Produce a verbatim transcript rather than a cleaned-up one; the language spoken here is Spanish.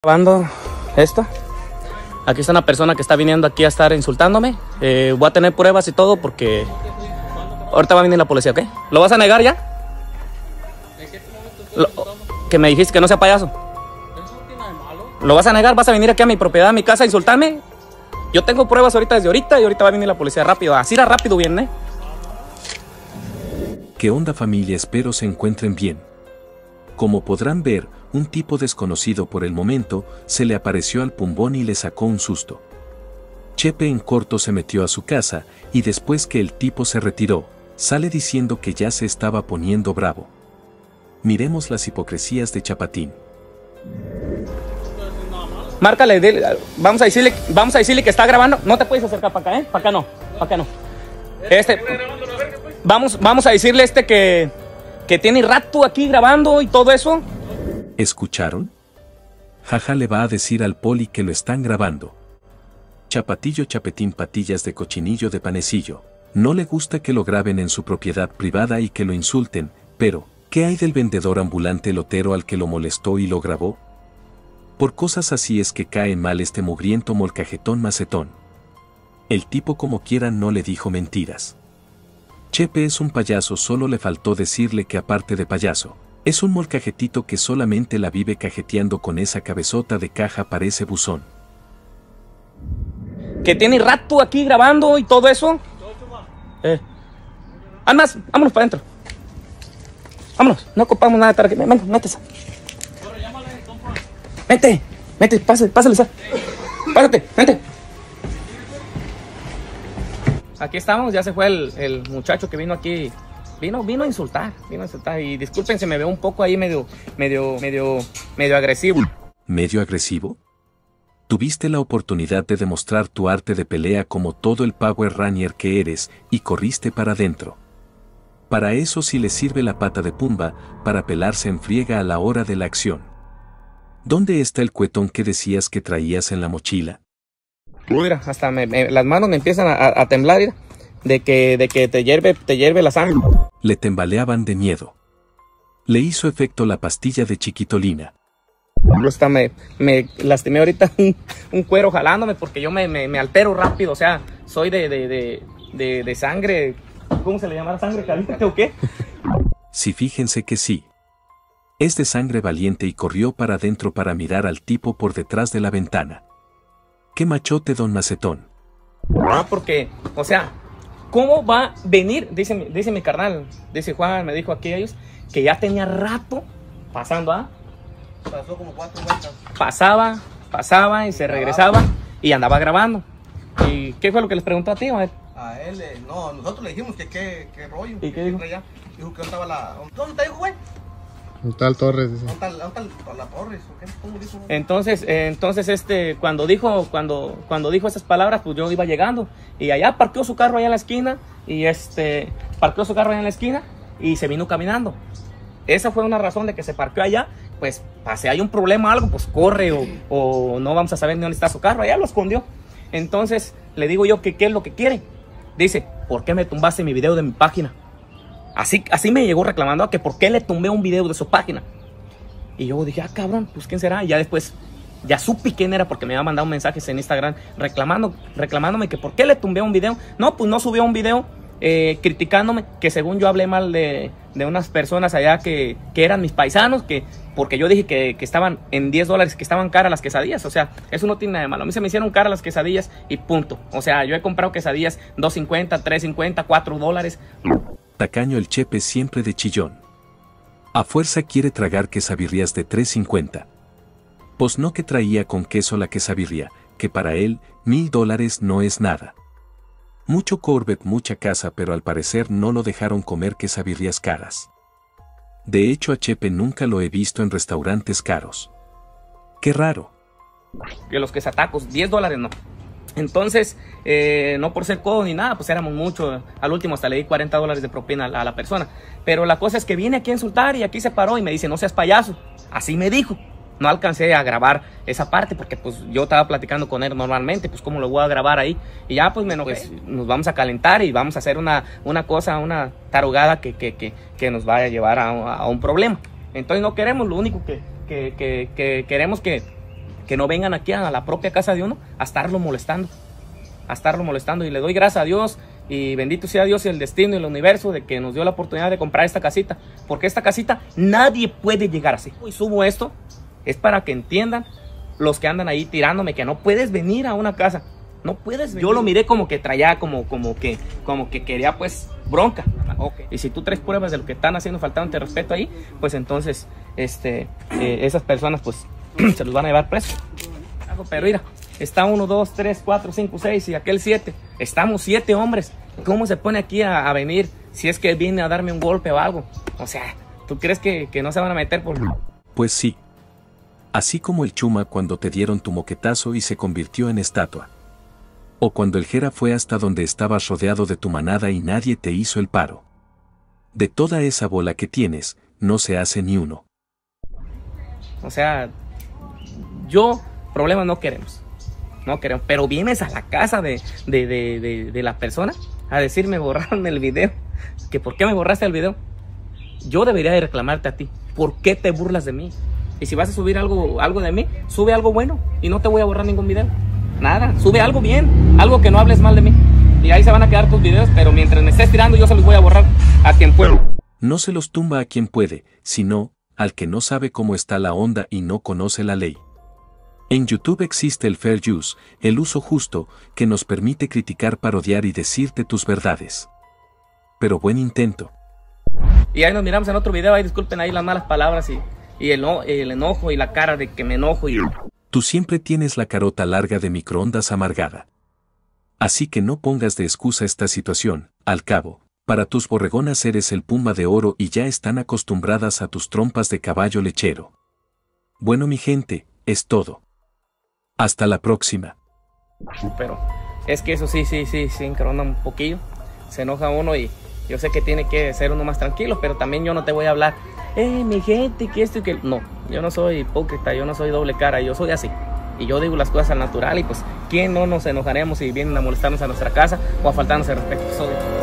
Grabando esto. Aquí está una persona que está viniendo aquí a estar insultándome. Eh, voy a tener pruebas y todo porque ahorita va a venir la policía, ¿ok? ¿Lo vas a negar ya? Lo, que me dijiste que no sea payaso. ¿Lo vas a negar? ¿Vas a venir aquí a mi propiedad, a mi casa a insultarme? Yo tengo pruebas ahorita desde ahorita y ahorita va a venir la policía rápido. Así era rápido viene. ¿Qué onda, familia? Espero se encuentren bien. Como podrán ver, un tipo desconocido por el momento se le apareció al Pumbón y le sacó un susto. Chepe en corto se metió a su casa y después que el tipo se retiró, sale diciendo que ya se estaba poniendo bravo. Miremos las hipocresías de Chapatín. Márcale, dile, vamos a decirle, vamos a decirle que está grabando. No te puedes acercar para acá, ¿eh? Para acá no, para acá no. Este, vamos, vamos a decirle este que, que tiene rato aquí grabando y todo eso. ¿Escucharon? Jaja le va a decir al poli que lo están grabando. Chapatillo Chapetín patillas de cochinillo de panecillo. No le gusta que lo graben en su propiedad privada y que lo insulten, pero, ¿qué hay del vendedor ambulante lotero al que lo molestó y lo grabó? Por cosas así es que cae mal este mugriento molcajetón macetón. El tipo como quiera no le dijo mentiras. Chepe es un payaso, solo le faltó decirle que aparte de payaso, es un molcajetito que solamente la vive cajeteando con esa cabezota de caja parece buzón. Que tiene rato aquí grabando y todo eso. Eh. Además, vámonos para adentro. Vámonos, no ocupamos nada para que... Venga, métese. Vete, vete, pásale, pásale, pásate, vente. Aquí estamos, ya se fue el, el muchacho que vino aquí. Vino, vino a insultar, vino a insultar. Y disculpen, se me ve un poco ahí medio, medio, medio, medio agresivo. ¿Medio agresivo? Tuviste la oportunidad de demostrar tu arte de pelea como todo el Power Ranger que eres y corriste para adentro. Para eso sí le sirve la pata de Pumba, para pelarse en friega a la hora de la acción. ¿Dónde está el cuetón que decías que traías en la mochila? Mira, hasta me, me, las manos me empiezan a, a temblar, mira, de que, de que te hierve, te hierve la sangre. Le tembaleaban de miedo. Le hizo efecto la pastilla de chiquitolina. Hasta me, me lastimé ahorita un, un cuero jalándome porque yo me, me, me altero rápido, o sea, soy de, de, de, de, de sangre, ¿cómo se le llama? ¿Sangre caliente o qué? Sí, fíjense que sí. Es de sangre valiente y corrió para adentro para mirar al tipo por detrás de la ventana. ¡Qué machote, don Macetón! Ah, porque, o sea, ¿cómo va a venir? Dice, dice mi carnal, dice Juan, me dijo aquí ellos, que ya tenía rato pasando, ¿ah? Pasó como cuatro vueltas. Pasaba, pasaba y se regresaba y andaba grabando. ¿Y qué fue lo que les preguntó a ti, a él? A él, eh, no, nosotros le dijimos que qué, qué rollo. ¿Y qué dijo? Allá. Dijo que no estaba la... ¿Dónde está, dijo, güey? Un tal Torres, dice. ¿Dónde está, dónde está la Torres? ¿O qué? ¿Cómo dijo? Entonces, eh, entonces este, cuando dijo, cuando, cuando dijo esas palabras, pues yo iba llegando y allá parqueó su carro allá en la esquina y este, parqueó su carro allá en la esquina y se vino caminando. Esa fue una razón de que se parqueó allá, pues, si hay un problema algo, pues corre o, o no vamos a saber ni dónde está su carro, allá lo escondió. Entonces, le digo yo que qué es lo que quiere. Dice, ¿por qué me tumbaste mi video de mi página? Así, así me llegó reclamando a que por qué le tumbé un video de su página. Y yo dije, ah, cabrón, pues quién será. Y ya después, ya supe quién era porque me había mandado mensajes en Instagram reclamando, reclamándome que por qué le tumbé un video. No, pues no subió un video eh, criticándome que según yo hablé mal de, de unas personas allá que, que eran mis paisanos, que porque yo dije que, que estaban en diez dólares, que estaban caras las quesadillas. O sea, eso no tiene nada de malo. A mí se me hicieron caras las quesadillas y punto. O sea, yo he comprado quesadillas dos cincuenta, tres cincuenta, cuatro dólares. Tacaño el Chepe siempre de chillón. A fuerza quiere tragar quesabirrias de tres cincuenta. Pues no, que traía con queso la quesabirria, que para él, mil dólares no es nada. Mucho Corvette, mucha casa, pero al parecer no lo dejaron comer quesabirrias caras. De hecho, a Chepe nunca lo he visto en restaurantes caros. Qué raro. Que los quesatacos, diez dólares no. Entonces, eh, no por ser codo ni nada, pues éramos muchos. Al último hasta le di cuarenta dólares de propina a la persona. Pero la cosa es que viene aquí a insultar y aquí se paró y me dice, no seas payaso. Así me dijo. No alcancé a grabar esa parte porque pues yo estaba platicando con él normalmente, pues cómo lo voy a grabar ahí. Y ya pues me enojé, pues, nos vamos a calentar y vamos a hacer una, una cosa, una tarugada que, que, que, que nos vaya a llevar a, a un problema. Entonces no queremos, lo único que, que, que, que queremos que que no vengan aquí a la propia casa de uno a estarlo molestando, a estarlo molestando. Y le doy gracias a Dios y bendito sea Dios y el destino y el universo de que nos dio la oportunidad de comprar esta casita, porque esta casita nadie puede llegar así. Y subo esto, es para que entiendan los que andan ahí tirándome que no puedes venir a una casa, no puedes venir. Yo lo miré como que traía, como, como, que, como que quería pues bronca. Okay. Y si tú traes pruebas de lo que están haciendo faltándote respeto ahí, pues entonces este, eh, esas personas pues se los van a llevar preso. Pero mira, está uno, dos, tres, cuatro, cinco, seis y aquel siete. Estamos siete hombres. ¿Cómo se pone aquí a, a venir si es que viene a darme un golpe o algo? O sea, ¿tú crees que, que no se van a meter por...? Pues sí. Así como el Chuma cuando te dieron tu moquetazo y se convirtió en estatua. O cuando el Jera fue hasta donde estabas rodeado de tu manada y nadie te hizo el paro. De toda esa bola que tienes, no se hace ni uno. O sea, yo, problemas no queremos. No queremos. Pero vienes a la casa de, de, de, de, de la persona a decirme borraron el video. ¿Que por qué me borraste el video? Yo debería de reclamarte a ti. ¿Por qué te burlas de mí? Y si vas a subir algo, algo de mí, sube algo bueno y no te voy a borrar ningún video. Nada, sube algo bien, algo que no hables mal de mí. Y ahí se van a quedar tus videos, pero mientras me estés tirando yo se los voy a borrar a quien pueda. No se los tumba a quien puede, sino al que no sabe cómo está la onda y no conoce la ley. En YouTube existe el Fair Use, el uso justo, que nos permite criticar, parodiar y decirte tus verdades. Pero buen intento. Y ahí nos miramos en otro video, ahí disculpen ahí las malas palabras y, y el, el enojo y la cara de que me enojo y... Tú siempre tienes la carota larga de microondas amargada. Así que no pongas de excusa esta situación, al cabo, para tus borregonas eres el puma de oro y ya están acostumbradas a tus trompas de caballo lechero. Bueno mi gente, es todo. Hasta la próxima. Pero es que eso sí, sí, sí, sí, encrona un poquillo. Se enoja uno y yo sé que tiene que ser uno más tranquilo, pero también yo no te voy a hablar, eh, mi gente, que esto y que... No, yo no soy hipócrita, yo no soy doble cara, yo soy así. Y yo digo las cosas al natural y pues, ¿quién no nos enojaremos si vienen a molestarnos a nuestra casa o a faltarnos el respeto? Soy...